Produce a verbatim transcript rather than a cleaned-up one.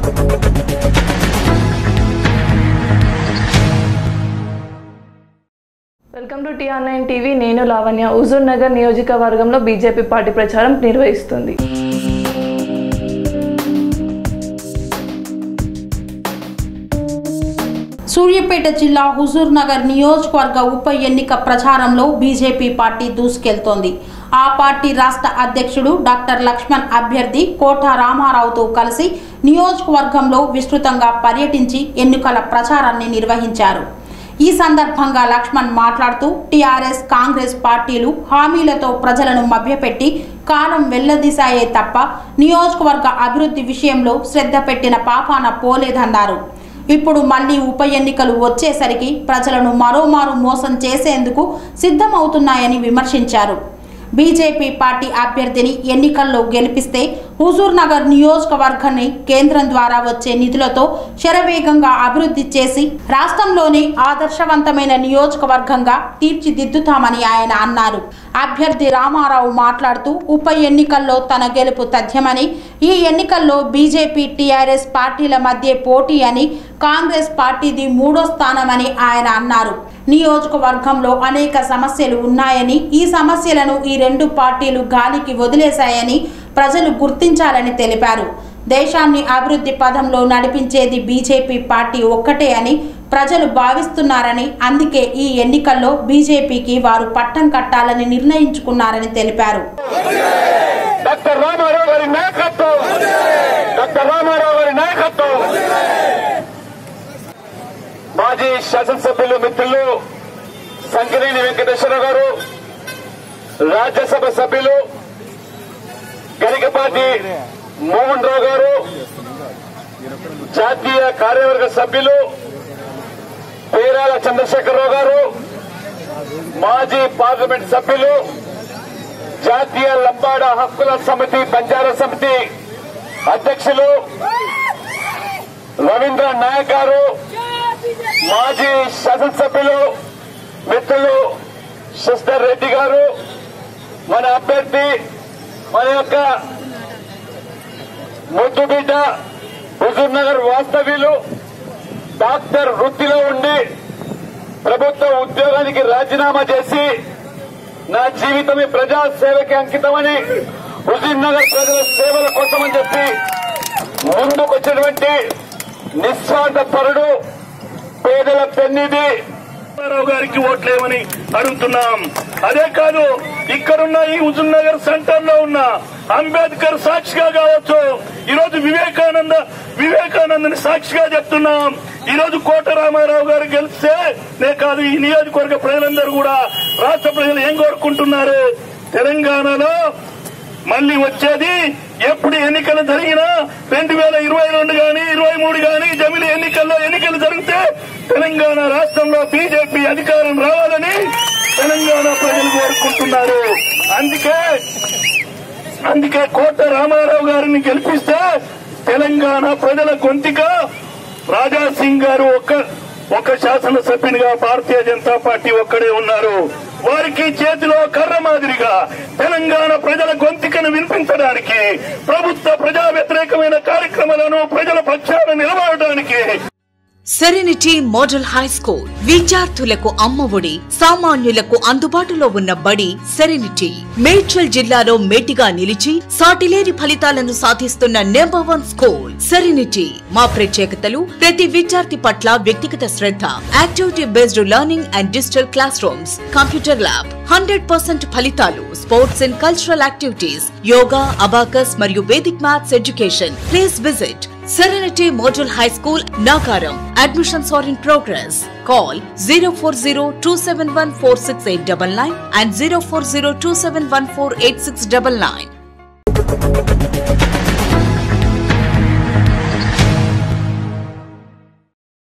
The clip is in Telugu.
Welcome to T R nine TV. నేను లావణ్య. హుజూర్ నగర్ నియోజకవర్గంలో బీజేపీ పార్టీ ప్రచారం నిర్వహిస్తుంది. సూర్యాపేట జిల్లా హుజూర్ నగర్ నియోజకవర్గ ఉప ఎన్నిక ప్రచారంలో బీజేపీ పార్టీ దూసుకెళ్తోంది. ఆ పార్టీ రాష్ట్ర అధ్యక్షుడు డాక్టర్ లక్ష్మణ్ అభ్యర్థి కోట రామారావుతో కలిసి నియోజకవర్గంలో విస్తృతంగా పర్యటించి ఎన్నికల ప్రచారాన్ని నిర్వహించారు. ఈ సందర్భంగా లక్ష్మణ్ మాట్లాడుతూ టీఆర్ఎస్ కాంగ్రెస్ పార్టీలు హామీలతో ప్రజలను మభ్యపెట్టి కాలం వెల్లదీశాయే తప్ప నియోజకవర్గ అభివృద్ధి విషయంలో శ్రద్ధ పెట్టిన పాపాన పోలేదన్నారు. ఇప్పుడు మళ్లీ ఉప ఎన్నికలు వచ్చేసరికి ప్రజలను మరోమారు మోసం చేసేందుకు సిద్ధమవుతున్నాయని విమర్శించారు. బీజేపీ పార్టీ అభ్యర్థిని ఎన్నికల్లో గెలిపిస్తే హుజూర్ నగర్ నియోజకవర్గాన్ని కేంద్రం ద్వారా వచ్చే నిధులతో శరవేగంగా అభివృద్ధి చేసి రాష్ట్రంలోనే ఆదర్శవంతమైన నియోజకవర్గంగా తీర్చిదిద్దుతామని ఆయన అన్నారు. అభ్యర్థి రామారావు మాట్లాడుతూ ఉప ఎన్నికల్లో తన గెలుపు తథ్యమని, ఈ ఎన్నికల్లో బీజేపీ టీఆర్ఎస్ పార్టీల మధ్య పోటీ అని, కాంగ్రెస్ పార్టీది మూడో స్థానమని ఆయన అన్నారు. నియోజకవర్గంలో అనేక సమస్యలు ఉన్నాయని, ఈ సమస్యలను ఈ రెండు పార్టీలు గాలికి వదిలేశాయని ప్రజలు గుర్తించాలని తెలిపారు. దేశాన్ని అభివృద్ధి పథంలో నడిపించేది బీజేపీ పార్టీ ఒక్కటే అని ప్రజలు భావిస్తున్నారని, అందుకే ఈ ఎన్నికల్లో బీజేపీకి వారు పట్టం కట్టాలని నిర్ణయించుకున్నారని తెలిపారు. డాక్టర్ రామారావు గారి నాయకత్వం, డాక్టర్ రామారావు గారి నాయకత్వం. మాజీ శాసనసభ్యులు మిత్రులు సంకినేని వెంకటేశ్వర గారు, రాజ్యసభ సభ్యులు గరికపాటి మోహన్ రావు గారు, జాతీయ కార్యవర్గ సభ్యులు పేరాల చంద్రశేఖరరావు గారు, మాజీ పార్లమెంట్ సభ్యులు, జాతీయ లంబాడ హక్కుల సమితి బంజారా సమితి అధ్యక్షులు రవీంద్ర నాయక్ గారు, మాజీ శాసనసభ్యులు మిత్రులు శశిధర్ రెడ్డి గారు, మన అభ్యర్థి మన యొక్క ముద్దుబిడ్డ హుజూర్ నగర్ వాస్తవ్యులు, డాక్టర్ వృత్తిలో ఉండి ప్రభుత్వ ఉద్యోగానికి రాజీనామా చేసి నా జీవితమే ప్రజా సేవకి అంకితమని, హుజూర్ నగర్ ప్రజల సేవల కోసమని చెప్పి ముందుకొచ్చినటువంటి నిస్వార్థ పరుడు, పేదల పెన్నిధి రామారావు గారికి ఓట్లేమని అడుగుతున్నాం. అదే కాదు, ఇక్కడున్న ఈ హుజూర్ నగర్ సెంటర్ లో ఉన్న అంబేద్కర్ సాక్షిగా కావచ్చు, ఈరోజు వివేకానంద వివేకానందని సాక్షిగా చెప్తున్నాం. ఈరోజు కోట రామారావు గారు గెలిస్తే నే కాదు, ఈ నియోజకవర్గ ప్రజలందరూ కూడా రాష్ట్ర ప్రజలు ఏం కోరుకుంటున్నారు, తెలంగాణలో మళ్లీ వచ్చేది ఎప్పుడు ఎన్నికలు జరిగినా రెండు వేల ఇరవై రెండు గాని ఇరవై మూడు గాని జమిలి ఎన్నికల్లో ఎన్నికలు జరిగితే తెలంగాణ రాష్ట్రంలో బీజేపీ అధికారం రావాలని తెలంగాణ ప్రజలు కోరుకుంటున్నారు. అందుకే అందుకే కోట రామారావు గారిని గెలిపిస్తే తెలంగాణ ప్రజల గొంతుక రాజాసింగ్ గారు ఒక్క ఒక శాసనసభ్యునిగా భారతీయ జనతా పార్టీ ఒక్కడే ఉన్నారు. వారికి చేతిలో కర్ర మాదిరిగా తెలంగాణ ప్రజల గొంతుకను వినిపించడానికి, ప్రభుత్వ ప్రజా వ్యతిరేకమైన కార్యక్రమాలను ప్రజల పక్షాన నిలబడడానికి సెరెనిటీ మోడల్ హై స్కూల్ విద్యార్థులకు అమ్మఒడి, సామాన్యులకు అందుబాటులో ఉన్న బడి సెరెనిటీ. మేడ్చల్ జిల్లాలో మేటిగా నిలిచి సాటిలేని ఫలితాలను సాధిస్తున్న నెంబర్ వన్ స్కూల్ సెరెనిటీ. మా ప్రత్యేకతలు ప్రతి విద్యార్థి పట్ల వ్యక్తిగత శ్రద్ధ, activity based learning and digital classrooms, computer lab, hundred percent ఫలితాలు, sports and cultural activities, yoga, abacus మరియు Vedic maths education. Please visit Serenity Model High School, Nagaram. Admissions are in progress. Call zero four zero two seven one four six eight nine nine and zero four zero two seven one four eight six nine nine.